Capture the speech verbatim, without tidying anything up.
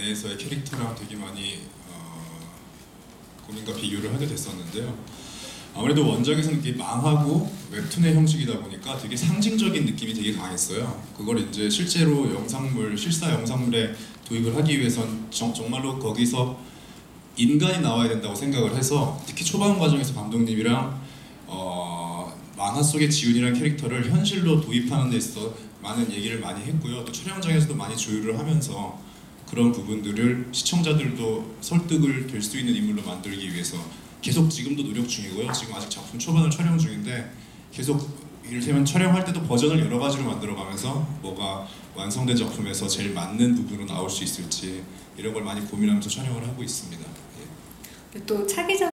내에서의 캐릭터랑 되게 많이 어, 고민과 비교를 하게 됐었는데요. 아무래도 원작에서는 이게 망하고 웹툰의 형식이다 보니까 되게 상징적인 느낌이 되게 강했어요. 그걸 이제 실제로 영상물, 실사 영상물에 도입을 하기 위해선 정, 정말로 거기서 인간이 나와야 된다고 생각을 해서, 특히 초반 과정에서 감독님이랑 어, 만화 속의 지훈이라는 캐릭터를 현실로 도입하는 데 있어 많은 얘기를 많이 했고요. 또 촬영장에서도 많이 조율을 하면서 그런 부분들을 시청자들도 설득을 될 수 있는 인물로 만들기 위해서 계속 지금도 노력 중이고요. 지금 아직 작품 초반을 촬영 중인데 계속 이를테면 촬영할 때도 버전을 여러 가지로 만들어가면서 뭐가 완성된 작품에서 제일 맞는 부분으로 나올 수 있을지 이런 걸 많이 고민하면서 촬영을 하고 있습니다. 예. 또 차기작